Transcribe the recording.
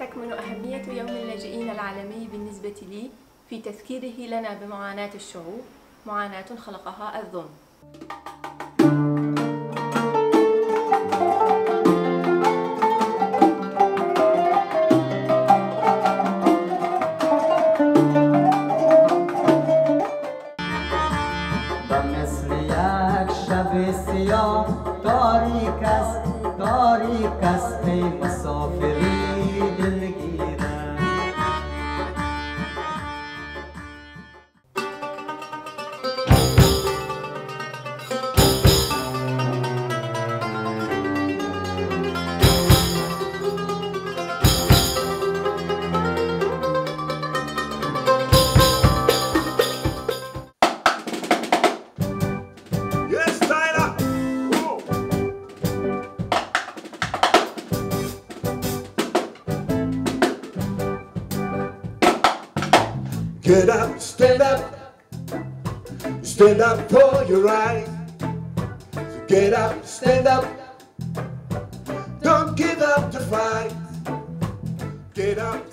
تكمن أهمية يوم اللاجئين العالمي بالنسبة لي في تذكيره لنا بمعاناة الشعوب، معاناة خلقها الظلم. تاریک است ای مسافری دلگیرم. Get up, stand up for your right. So get up, stand up, don't give up the fight. Get up.